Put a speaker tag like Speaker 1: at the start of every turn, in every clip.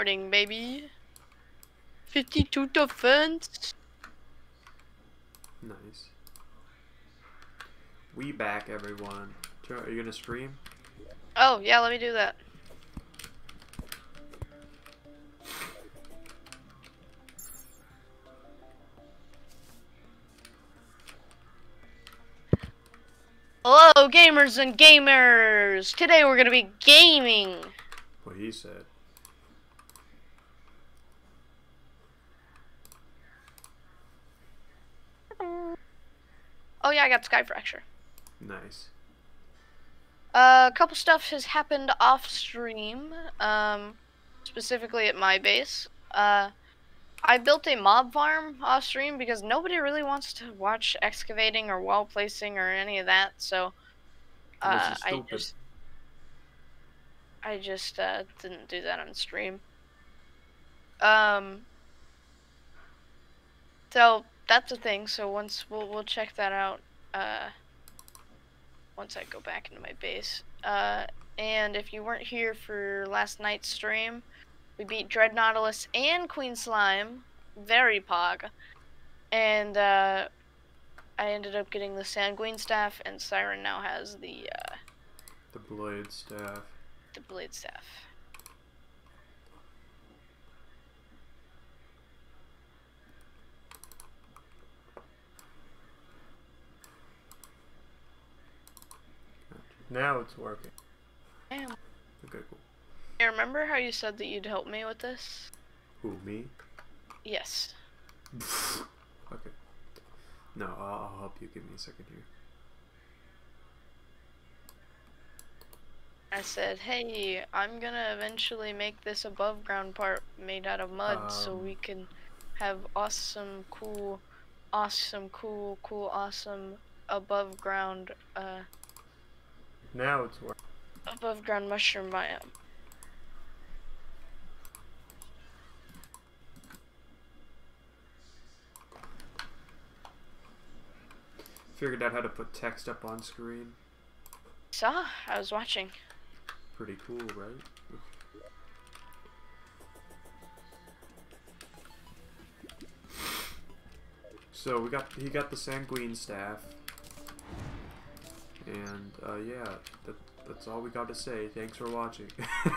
Speaker 1: happening, baby. 52 defense.
Speaker 2: Nice. We back, everyone. Are you gonna stream?
Speaker 1: Oh, yeah, let me do that. Hello, gamers and gamers! Today we're gonna be gaming.
Speaker 2: What he said.
Speaker 1: Oh yeah, I got Sky Fracture.
Speaker 2: Nice.
Speaker 1: A couple stuff has happened off stream, specifically at my base. I built a mob farm off stream because nobody really wants to watch excavating or wall placing or any of that, so
Speaker 2: This is stupid.
Speaker 1: I just didn't do that on stream. So that's the thing. So once we'll check that out. Once I go back into my base. And if you weren't here for last night's stream, we beat Dread Nautilus and Queen Slime, very pog. And I ended up getting the Sanguine Staff, and Siren now has the
Speaker 2: Blade Staff.
Speaker 1: The Blade Staff.
Speaker 2: Now it's working.
Speaker 1: Damn.
Speaker 2: Okay, cool.
Speaker 1: Hey, remember how you said that you'd help me with this?
Speaker 2: Who, me?
Speaker 1: Yes.
Speaker 2: Okay. No, I'll help you. Give me a second here.
Speaker 1: I said, hey, I'm gonna eventually make this above ground part made out of mud so we can have awesome, cool above ground,
Speaker 2: Now it's working.
Speaker 1: above ground mushroom biome.
Speaker 2: Figured out how to put text up on screen.
Speaker 1: Saw, I was watching.
Speaker 2: Pretty cool, right? So he got the Sanguine Staff. And yeah, that's all we got to say. Thanks for watching.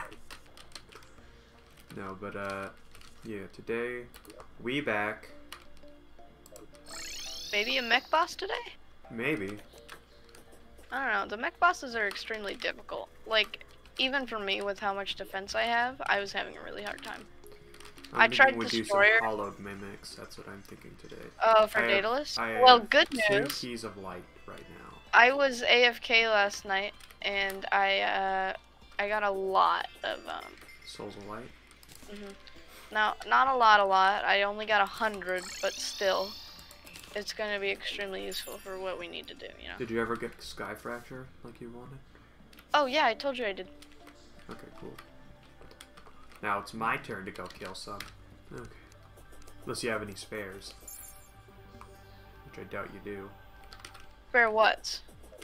Speaker 2: No, but yeah, today we back.
Speaker 1: Maybe a mech boss today?
Speaker 2: Maybe.
Speaker 1: I don't know, the mech bosses are extremely difficult. Like, even for me with how much defense I have, I was having a really hard time. I tried
Speaker 2: we
Speaker 1: Destroyer.
Speaker 2: do some hollowed mimics. That's what I'm thinking today.
Speaker 1: Oh, for Daedalus?
Speaker 2: I
Speaker 1: Well,
Speaker 2: have
Speaker 1: good
Speaker 2: 2
Speaker 1: news.
Speaker 2: keys of light right now.
Speaker 1: I was AFK last night, and I got a lot of
Speaker 2: Souls of Light.
Speaker 1: Now, not a lot. I only got 100, but still, it's gonna be extremely useful for what we need to do. You know.
Speaker 2: Did you ever get Sky Fracture like you wanted?
Speaker 1: Oh yeah, I told you I did.
Speaker 2: Okay, cool. Now it's my turn to go kill some. Okay. Unless you have any spares. Which I doubt you do.
Speaker 1: Spare what?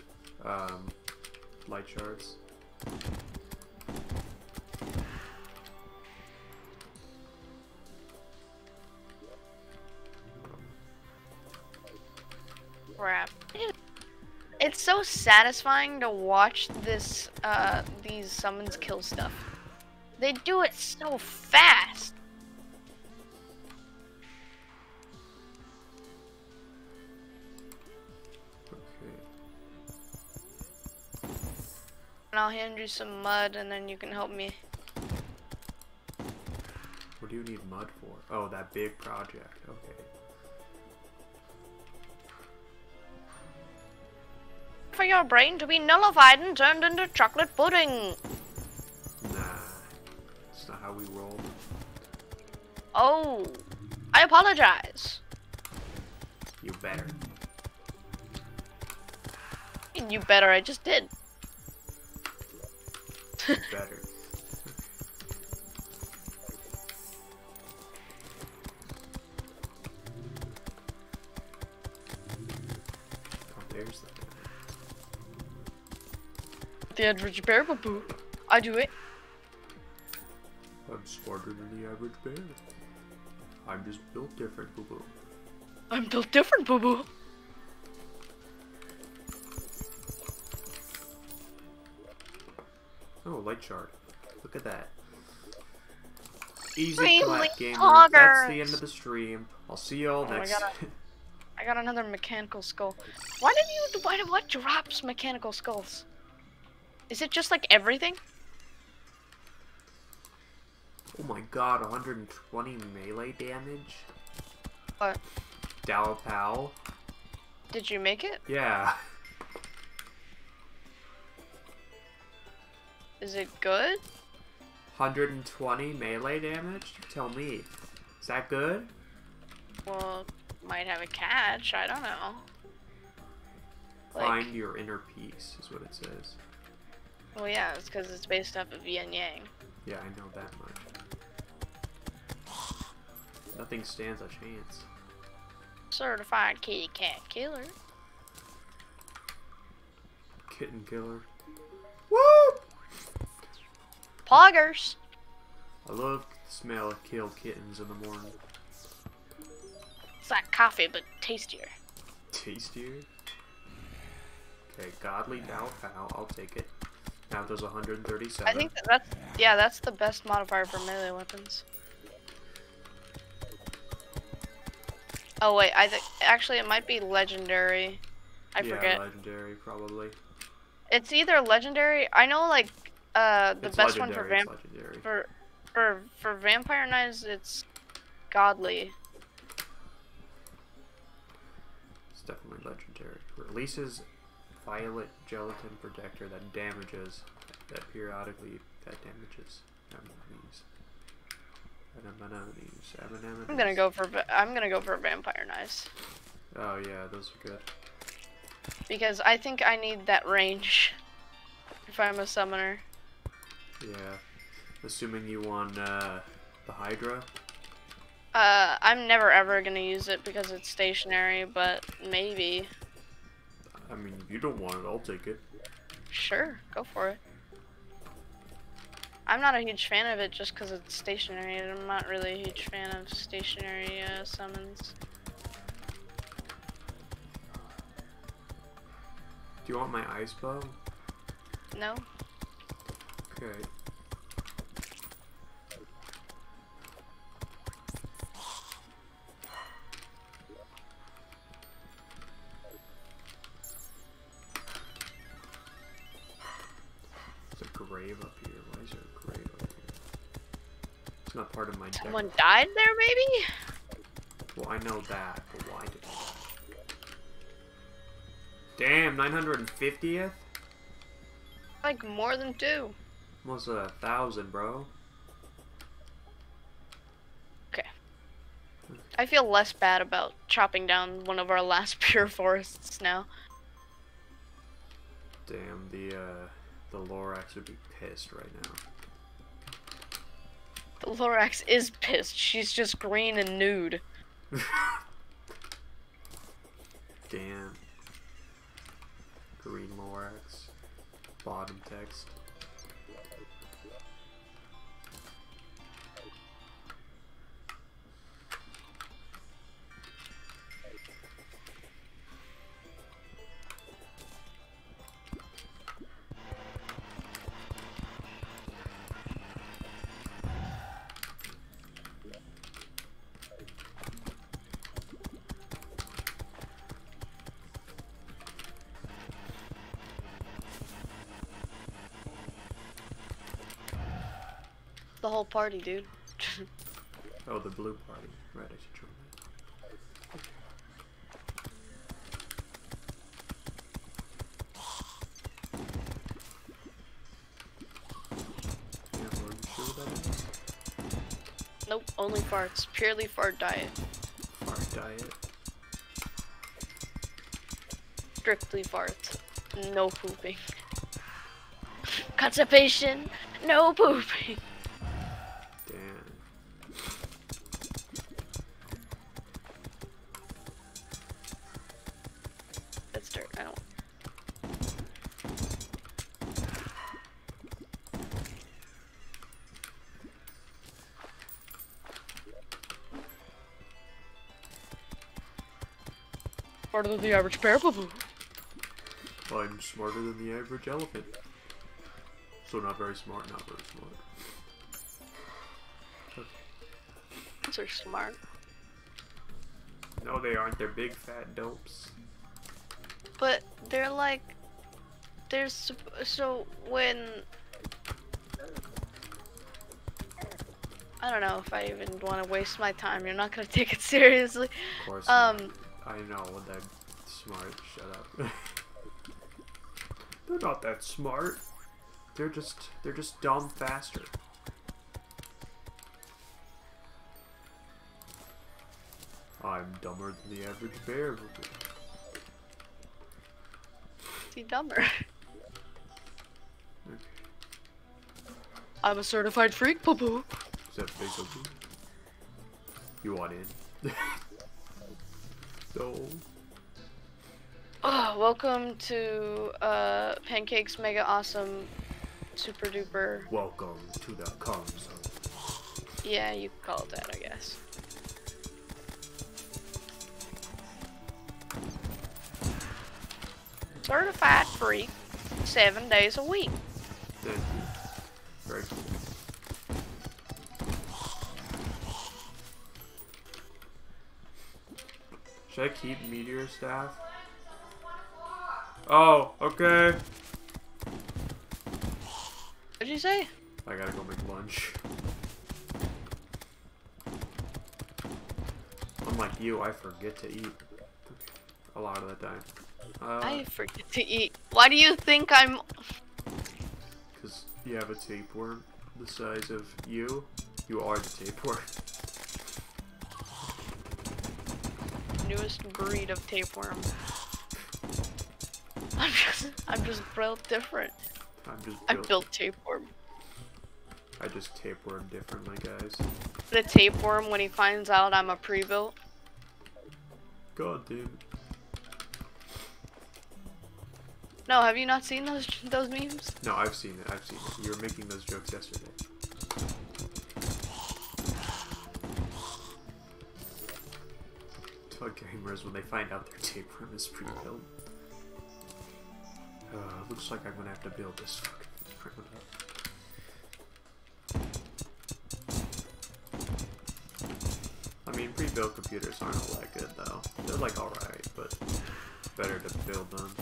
Speaker 2: Light shards.
Speaker 1: Crap. It's so satisfying to watch this, these summons kill stuff. They do it so fast. And I'll hand you some mud, and then you can help me.
Speaker 2: What do you need mud for? Oh, that big project. Okay.
Speaker 1: For your brain to be nullified and turned into chocolate pudding.
Speaker 2: Nah. That's not how we roll.
Speaker 1: Oh. I apologize.
Speaker 2: You better.
Speaker 1: You better, I just did.
Speaker 2: You better. Oh, there's the
Speaker 1: The average bear boo. I do it.
Speaker 2: I'm smarter than the average bear. I'm just built different, boo boo.
Speaker 1: I'm built different, boo boo.
Speaker 2: Oh, light shard. Look at that. Easy
Speaker 1: Finally,
Speaker 2: clap, gamers.
Speaker 1: poggers.
Speaker 2: That's the end of the stream. I'll see you all next.
Speaker 1: I got another mechanical skull. What drops mechanical skulls? Is it just like everything?
Speaker 2: Oh my god, 120 melee damage?
Speaker 1: What?
Speaker 2: Dao Pao?
Speaker 1: Did you make it?
Speaker 2: Yeah.
Speaker 1: Is it good?
Speaker 2: 120 melee damage? Tell me. Is that good?
Speaker 1: Well, might have a catch. I don't know. Like,
Speaker 2: Find your inner peace, is what it says.
Speaker 1: well, yeah, it's because it's based off of yin yang.
Speaker 2: Yeah, I know that much. Nothing stands a chance.
Speaker 1: Certified kitty cat killer.
Speaker 2: Kitten killer. Woo!
Speaker 1: Poggers!
Speaker 2: I love the smell of killed kittens in the morning.
Speaker 1: It's like coffee, but tastier.
Speaker 2: Tastier? Okay, Godly Dao Pao, I'll take it. Now there's 137.
Speaker 1: I think that's the best modifier for melee weapons. Oh wait, I think actually it might be legendary. I forget.
Speaker 2: Yeah, legendary probably.
Speaker 1: It's either legendary. I know like the
Speaker 2: It's
Speaker 1: best one
Speaker 2: legendary,
Speaker 1: for Vampire Knives it's godly.
Speaker 2: It's definitely legendary. Releases violet gelatin protector that damages periodically damages enemies.
Speaker 1: I'm gonna go for Vampire Knives.
Speaker 2: Oh yeah, those are good.
Speaker 1: Because I think I need that range if I'm a summoner.
Speaker 2: Yeah. Assuming you want the Hydra.
Speaker 1: I'm never ever gonna use it because it's stationary, but maybe.
Speaker 2: I mean, if you don't want it, I'll take it.
Speaker 1: Sure, go for it. I'm not a huge fan of it just because it's stationary. I'm not really a huge fan of stationary summons.
Speaker 2: Do you want my ice bow?
Speaker 1: No?
Speaker 2: Okay. There's a grave up here. Why is there a grave up here? It's not part of my deck.
Speaker 1: Someone died there, maybe?
Speaker 2: Well, I know that, but why did... Damn, 950th?
Speaker 1: Like more than 2.
Speaker 2: Almost 1,000, bro.
Speaker 1: Okay. I feel less bad about chopping down one of our last pure forests now.
Speaker 2: Damn, the Lorax would be pissed right now.
Speaker 1: The Lorax is pissed. She's just green and nude.
Speaker 2: Damn. Green Lorax. Bottom text.
Speaker 1: The whole party, dude.
Speaker 2: Oh, the blue party. Right, I should join that. Yeah, are you sure that is?
Speaker 1: Nope, only farts. Purely fart diet.
Speaker 2: Fart diet.
Speaker 1: Strictly farts. No pooping. Constipation. No pooping.
Speaker 2: Damn.
Speaker 1: That's dirt. I don't. Smarter than the average bear, boo-boo.
Speaker 2: I'm smarter than the average elephant. So not very smart, not very smart. Okay.
Speaker 1: Those are smart.
Speaker 2: No, they aren't. They're big fat dopes.
Speaker 1: But they're like, so when, I don't know if I even want to waste my time. You're not gonna take it seriously.
Speaker 2: Of course. I know they're smart. Shut up. They're not that smart. They're just dumb faster. I'm dumber than the average bear.
Speaker 1: Is he dumber?
Speaker 2: Okay.
Speaker 1: I'm a certified freak, boo-boo.
Speaker 2: Is that big of you? You want in? No.
Speaker 1: Oh, welcome to Pancake's Mega Awesome Super Duper.
Speaker 2: Welcome to the cum zone.
Speaker 1: Yeah, you could call it that, I guess. Certified freak, 7 days a week.
Speaker 2: Thank you. Very cool. Should I keep meteor staff? Oh, okay.
Speaker 1: What'd you say?
Speaker 2: I gotta go make lunch. Unlike you, I forget to eat. A lot of the time.
Speaker 1: I forget to eat. Why do you think I'm...
Speaker 2: Because you have a tapeworm the size of you. You are the tapeworm.
Speaker 1: Newest breed of tapeworm. I'm just built different. I'm built tapeworm.
Speaker 2: I just tapeworm differently, guys.
Speaker 1: The tapeworm, when he finds out I'm a pre-built.
Speaker 2: God damn it.
Speaker 1: No, have you not seen those memes?
Speaker 2: No, I've seen it. I've seen it. You were making those jokes yesterday. Tug gamers when they find out their tapeworm is pre-built. Looks like I'm gonna have to build this fucking ground up. I mean, pre-built computers aren't all that good though. They're like alright, but better to build them.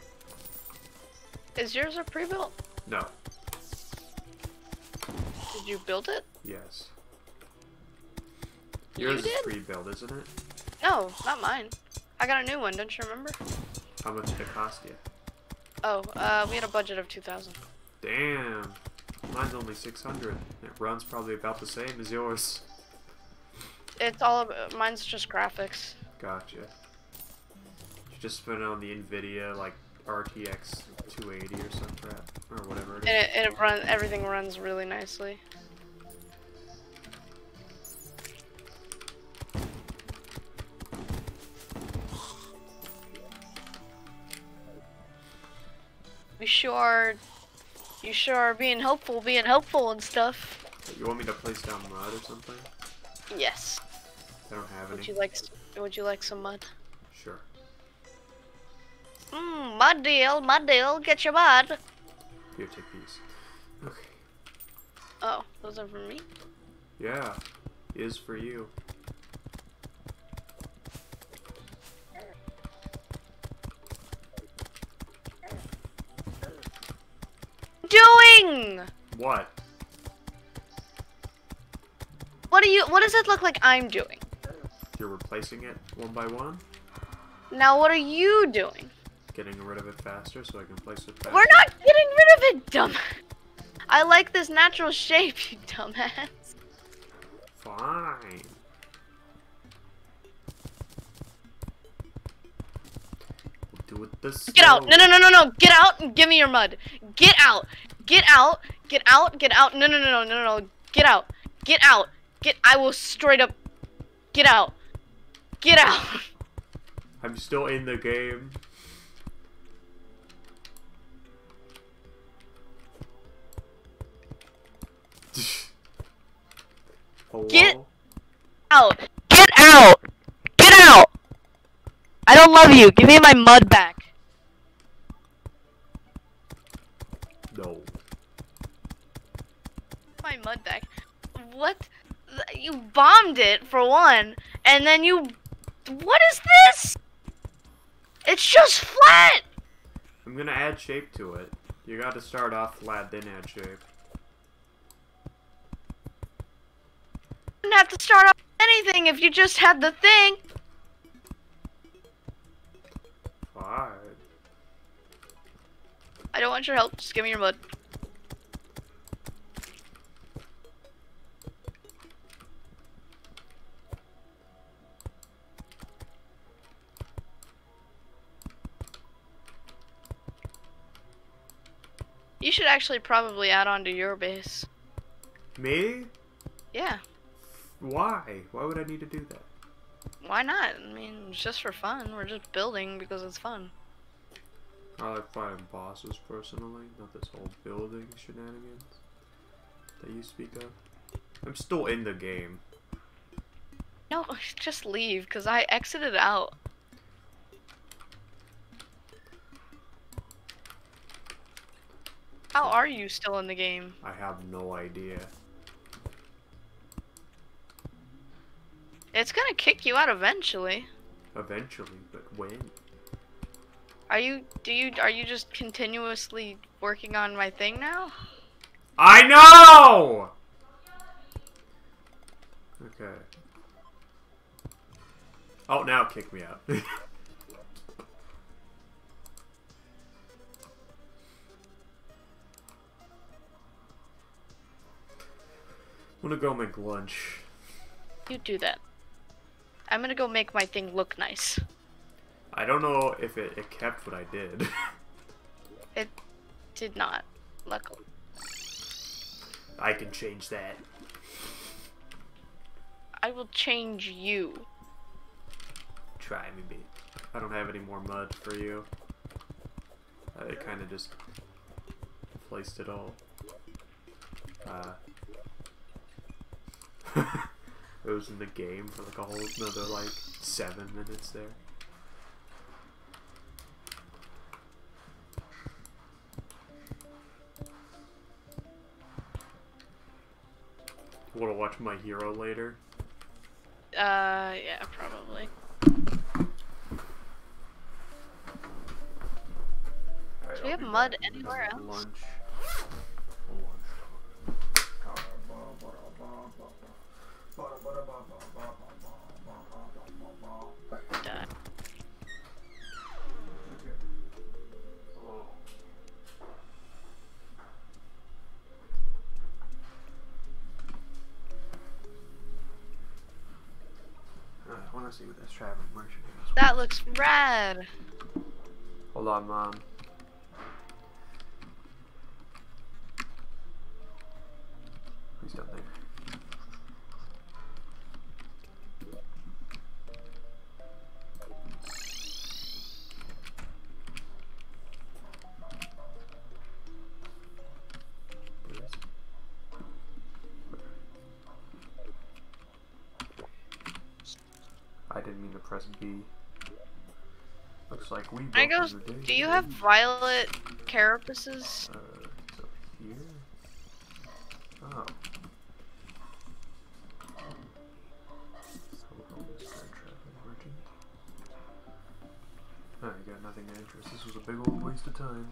Speaker 1: Is yours a pre-built?
Speaker 2: No.
Speaker 1: Did you build it?
Speaker 2: Yes. Yours
Speaker 1: You
Speaker 2: is
Speaker 1: did?
Speaker 2: pre-built, isn't it?
Speaker 1: No, not mine. I got a new one, don't you remember?
Speaker 2: How much did it cost you?
Speaker 1: Oh, we had a budget of 2,000.
Speaker 2: Damn. Mine's only 600. It runs probably about the same as yours.
Speaker 1: It's all about, mine's just graphics.
Speaker 2: Gotcha. You just spent it on the Nvidia, like, RTX 280 or some crap, or whatever it is.
Speaker 1: And everything runs really nicely. You sure are being helpful and stuff.
Speaker 2: You want me to place down mud or something?
Speaker 1: Yes.
Speaker 2: I don't have any.
Speaker 1: Would you like some mud?
Speaker 2: Sure.
Speaker 1: Mud deal, get your mud.
Speaker 2: Here, take these. Okay.
Speaker 1: Oh, those are for me?
Speaker 2: Yeah, is for you.
Speaker 1: Doing?
Speaker 2: What?
Speaker 1: What does it look like I'm doing?
Speaker 2: You're replacing it one by one?
Speaker 1: Now what are you doing?
Speaker 2: Getting rid of it faster so I can place it faster.
Speaker 1: We're not getting rid of it, dumb. I like this natural shape, you dumbass.
Speaker 2: Fine. We'll do it this
Speaker 1: Get out! No! Get out and give me your mud. Get out! Get out! Get out! Get out! No! Get out! Get out! I will straight up. Get out! Get out!
Speaker 2: I'm still in the game. Hello?
Speaker 1: Get out! Get out! Get out! I don't love you. Give me my mud back.
Speaker 2: No.
Speaker 1: My mud back. What? You bombed it for one, and then you. What is this? It's just flat.
Speaker 2: I'm gonna add shape to it. You gotta start off flat, then add shape.
Speaker 1: You wouldn't have to start off with anything if you just had the thing.
Speaker 2: Fine.
Speaker 1: I don't want your help. Just give me your mud. You should actually probably add on to your base.
Speaker 2: Me?
Speaker 1: Yeah.
Speaker 2: Why? Why would I need to do that?
Speaker 1: Why not? I mean, it's just for fun. We're just building because it's fun.
Speaker 2: I like fighting bosses personally, not this whole building shenanigans that you speak of. I'm still in the game.
Speaker 1: No, just leave, because I exited out. How are you still in the game?
Speaker 2: I have no idea.
Speaker 1: It's gonna kick you out eventually.
Speaker 2: Eventually, but when?
Speaker 1: Are you just continuously working on my thing now?
Speaker 2: I know! Okay. Oh, now kick me out. I'm gonna go make lunch.
Speaker 1: You do that. I'm gonna go make my thing look nice.
Speaker 2: I don't know if it kept what I did.
Speaker 1: It did not, luckily.
Speaker 2: I can change that.
Speaker 1: I will change you.
Speaker 2: Try me, babe. I don't have any more mud for you. I kind of just placed it all. It was in the game for like a whole another like 7 minutes there. Wanna watch My Hero later?
Speaker 1: Yeah, probably.
Speaker 2: Right,
Speaker 1: Do we have mud anywhere else?
Speaker 2: Lunch. I want to see what this traveling merchant is.
Speaker 1: That looks rad.
Speaker 2: Hold on, Mom. Please don't think. I didn't mean to press B. Looks like we both
Speaker 1: Do you have violet carapaces?
Speaker 2: It's up here. Oh. Oh, you got nothing of interest. This was a big old waste of time.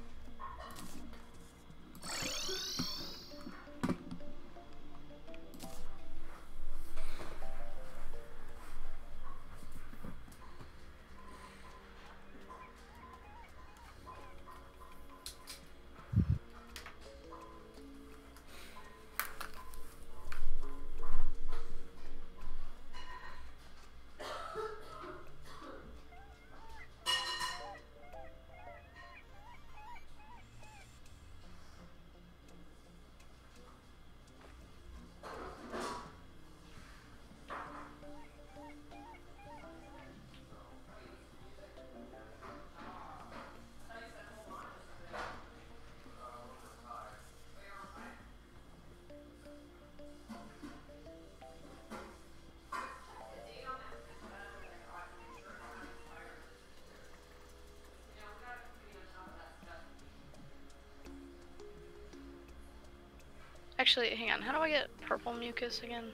Speaker 1: Actually, hang on. How do I get purple mucus again?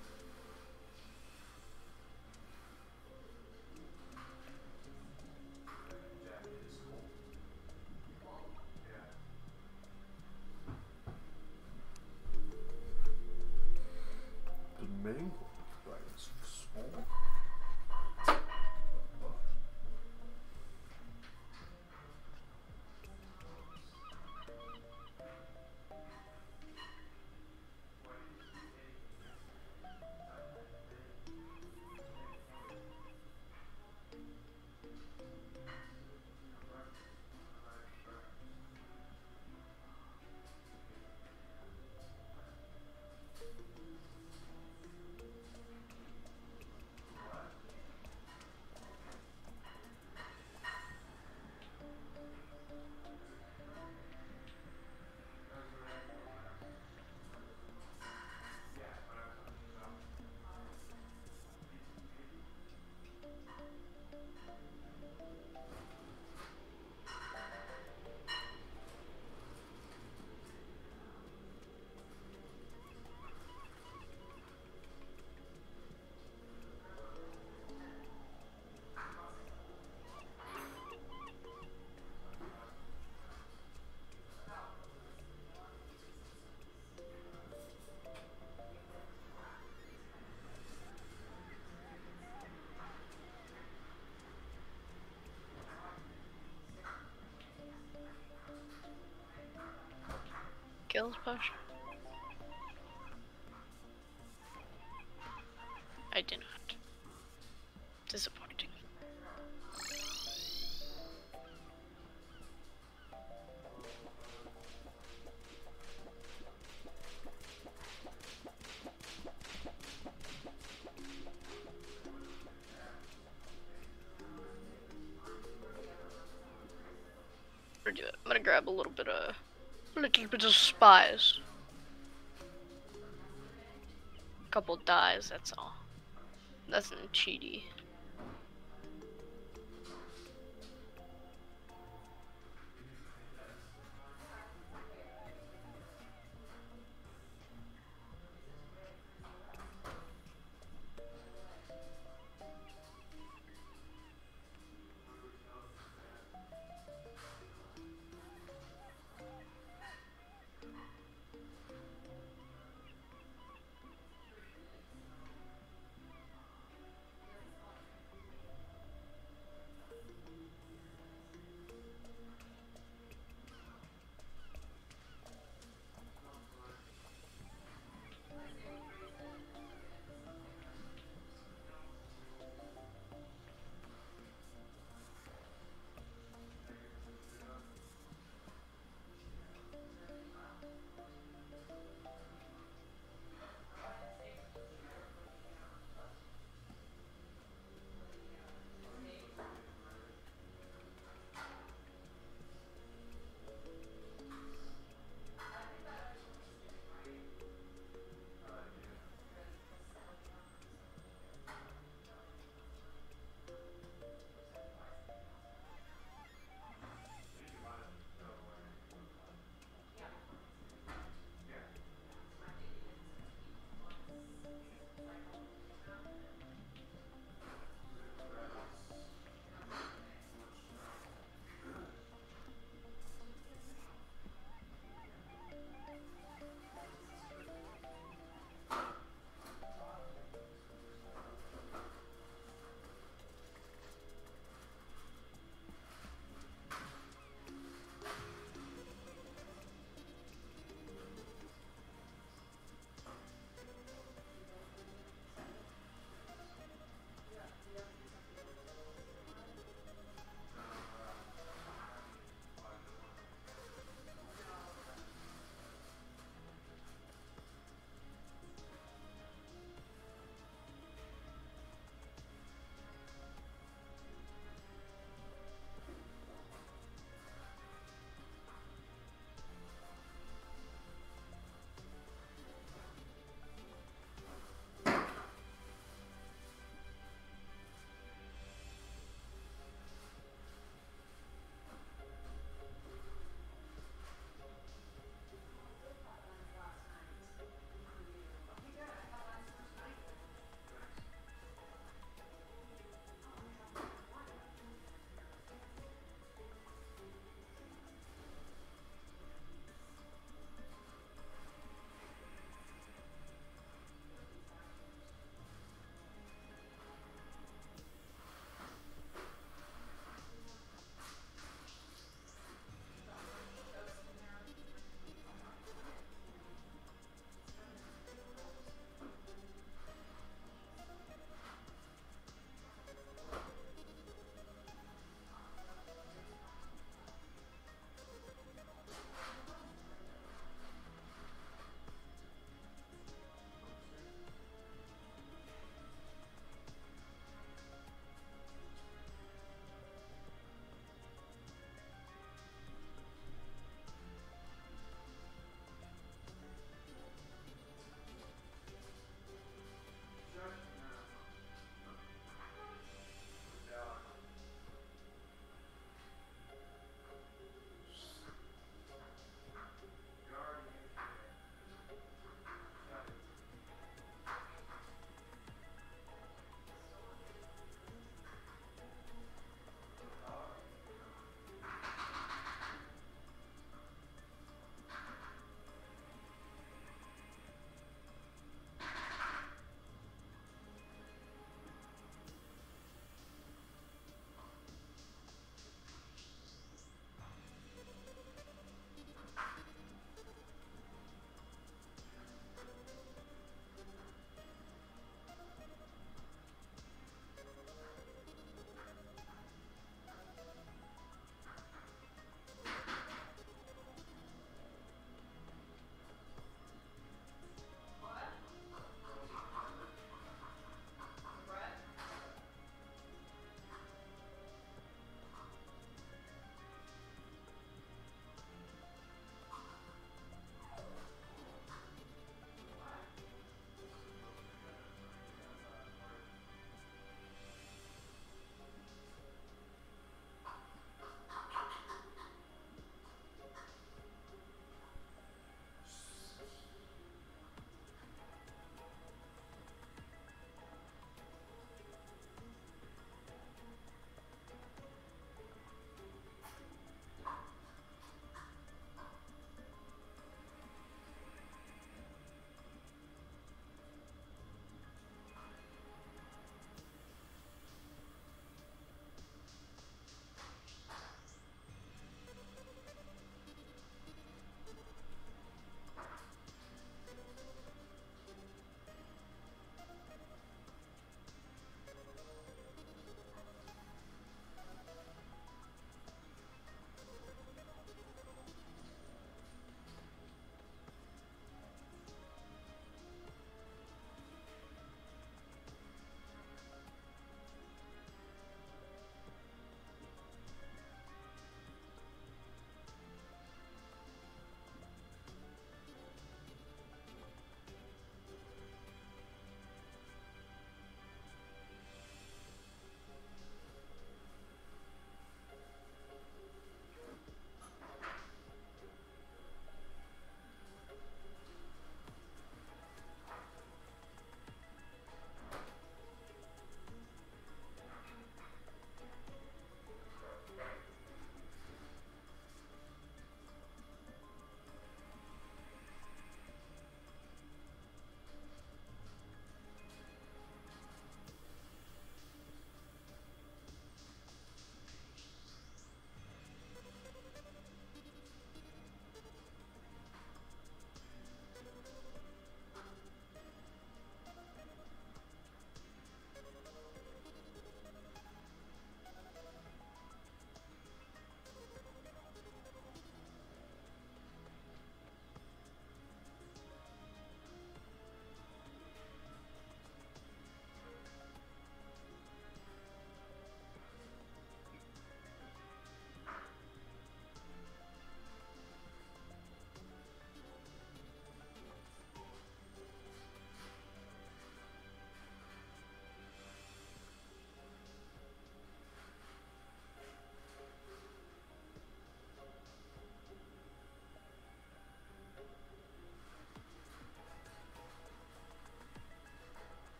Speaker 2: The mango is small.
Speaker 1: Gills potion? I did not. Disappointing. Do it. I'm gonna grab a little bit of spice. Couple dyes, that's all. Nothing cheaty.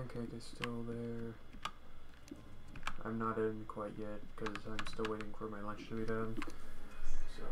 Speaker 2: pancake is still there. I'm not in quite yet because I'm still waiting for my lunch to be done. So.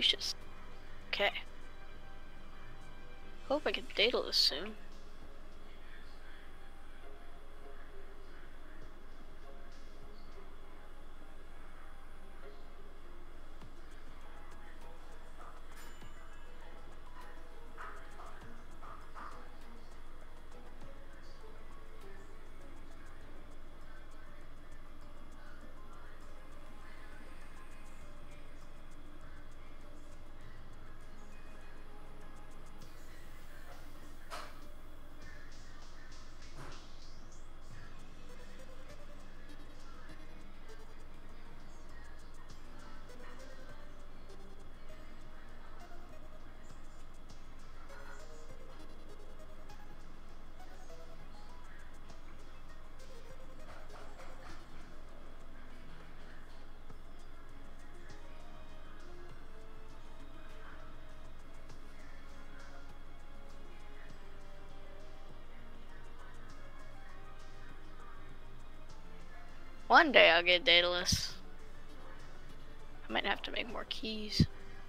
Speaker 1: gracious. Okay. Hope I can Daedalus soon. One day I'll get Daedalus. I might have to make more keys.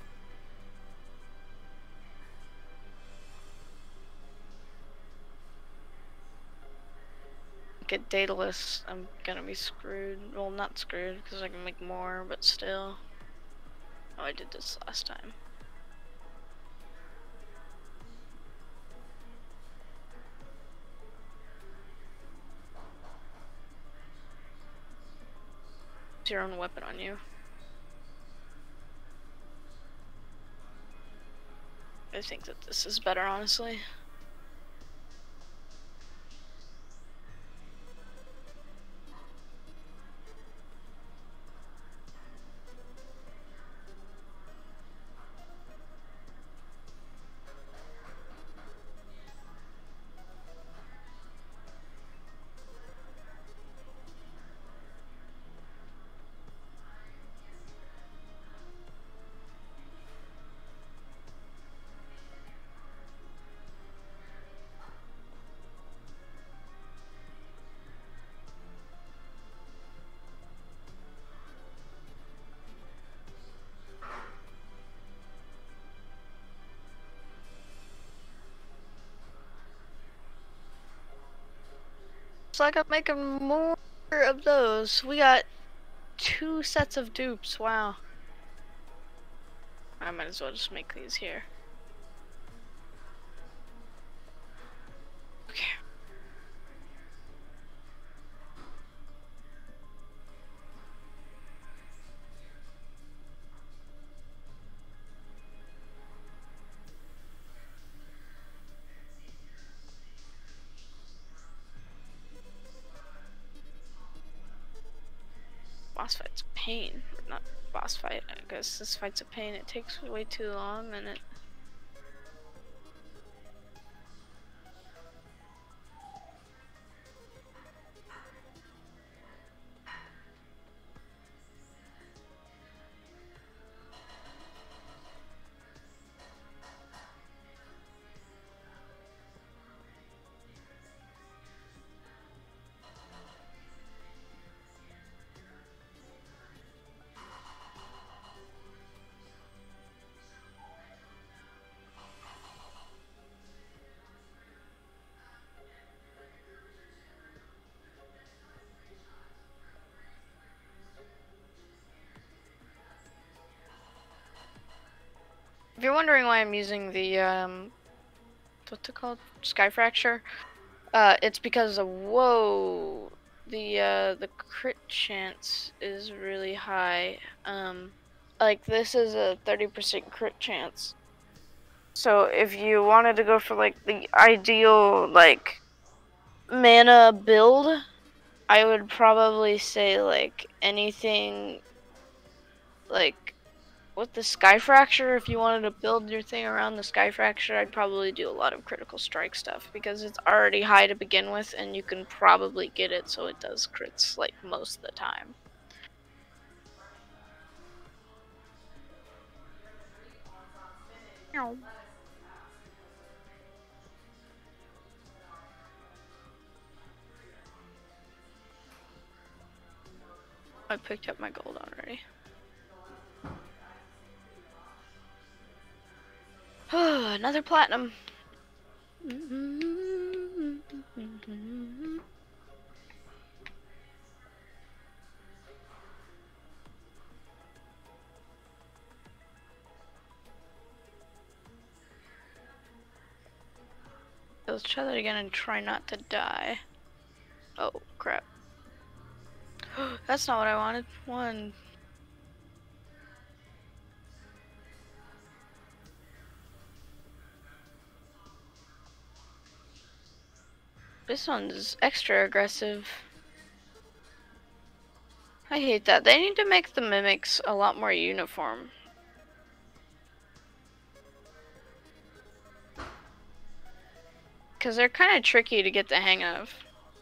Speaker 1: Get Daedalus, I'm gonna be screwed. Well, not screwed, because I can make more, but still. Oh, I did this last time. Use your own weapon on you. I think that this is better, honestly. Looks like I'm making more of those. We got 2 sets of dupes, wow. I might as well just make these here. Okay. Boss fight's a pain. Not boss fight, I guess this fight's a pain. It takes way too long and it... If you're wondering why I'm using the, what's it called? Sky Fracture? It's because of, whoa, the crit chance is really high. Like this is a 30% crit chance. So if you wanted to go for like the ideal like mana build, I would probably say like anything like with the Sky Fracture. If you wanted to build your thing around the Sky Fracture, I'd probably do a lot of critical strike stuff because it's already high to begin with and you can probably get it so it does crits like most of the time. Ow. I picked up my gold already. Another platinum. Let's try that again and try not to die. Oh, crap. That's not what I wanted. One. This one's extra aggressive. I hate that. They need to make the mimics a lot more uniform. Because they're kind of tricky to get the hang of.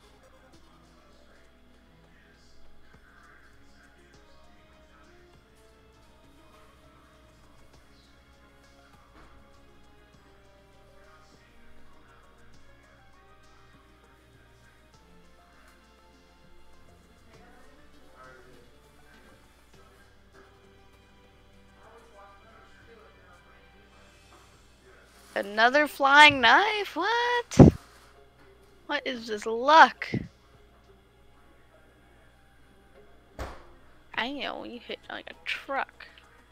Speaker 1: Another flying knife? What? What is this luck? I know, you hit like a truck.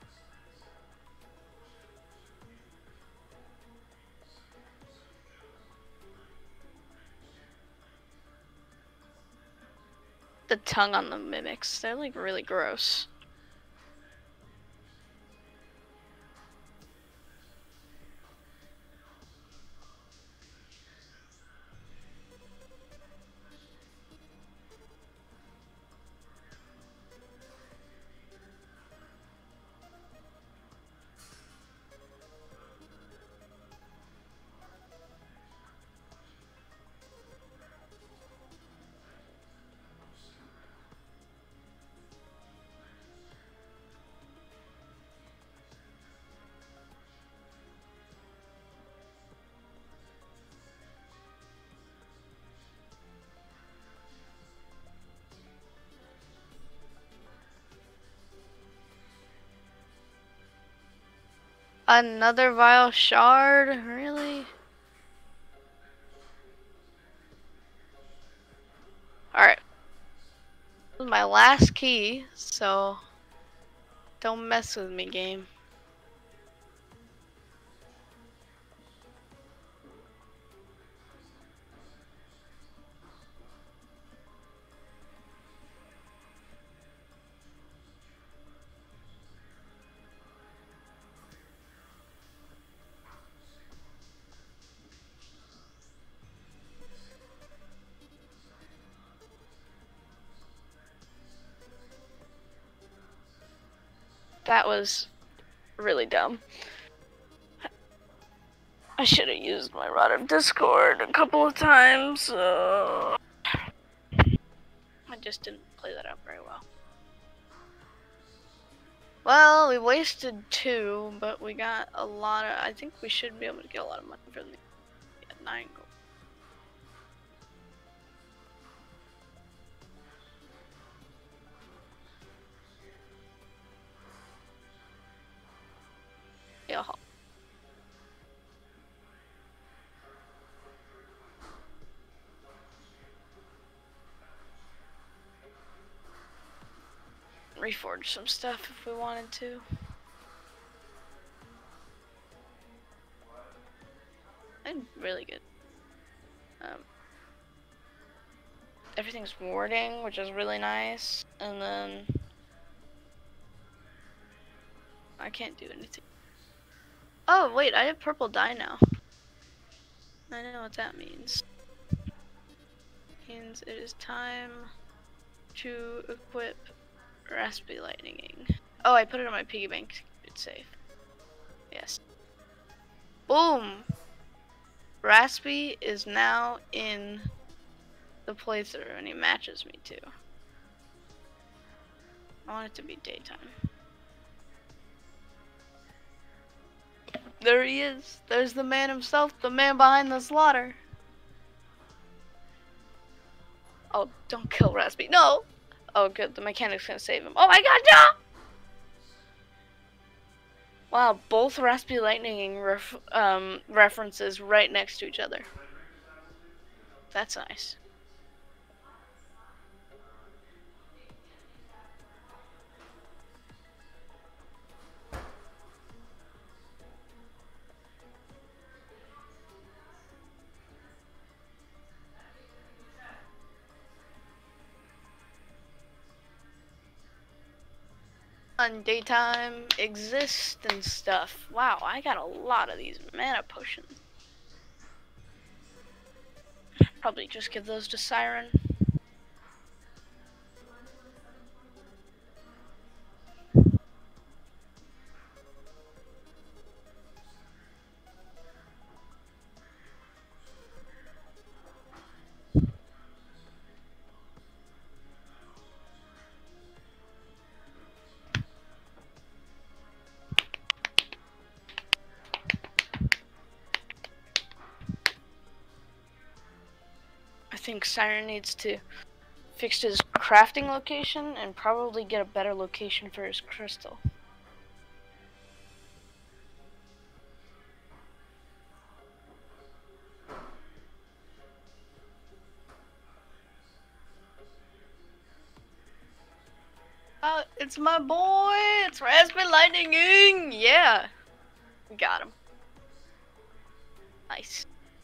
Speaker 1: The tongue on the mimics, they're like really gross. Another vile shard? Really? Alright. This is my last key, so don't mess with me, game. That was really dumb. I should have used my Rod of Discord a couple of times. I just didn't play that out very well. Well, we wasted 2, but we got a lot of... I think we should be able to get a lot of money from the 9 gold. Yeah. Reforge some stuff if we wanted to. And really good. Everything's warding, which is really nice. And then I can't do anything. Oh wait, I have purple dye now. I know what that means. Means it is time to equip Raspy Lightning. Oh, I put it on my piggy bank to keep it safe. Yes. Boom! Raspy is now in the playthrough and he matches me too. I want it to be daytime. There he is. There's the man himself, the man behind the slaughter. Oh, don't kill Raspy. No! Oh, good. The mechanic's gonna save him. Oh my god, no! Wow, both Raspy Lightning references right next to each other. That's nice. On daytime exist and stuff. Wow, I got a lot of these mana potions. Probably just give those to Siren. I think Siren needs to fix his crafting location and probably get a better location for his crystal. It's my boy! It's Raspberry Lightning! Yeah! We got him. Nice.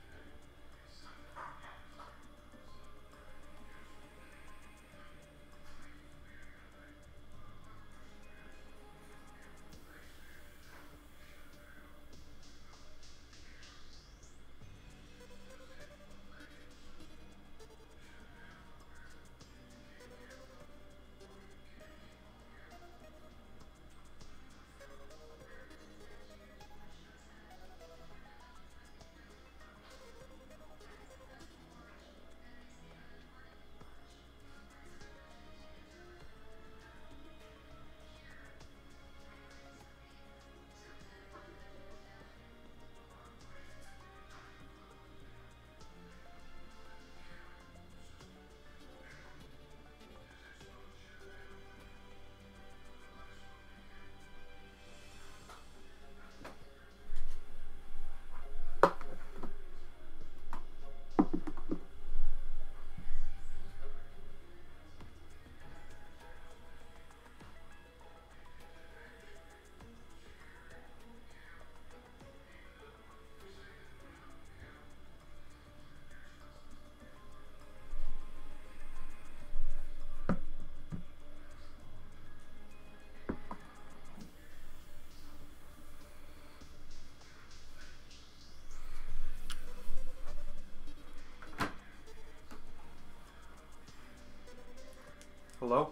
Speaker 2: Hello?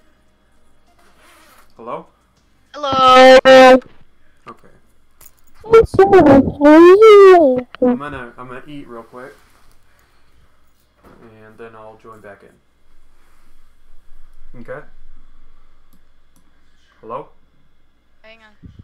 Speaker 2: Hello?
Speaker 1: Hello!
Speaker 2: Okay. I'm gonna eat real quick. And then I'll join back in. Okay? Hello?
Speaker 1: Hang on.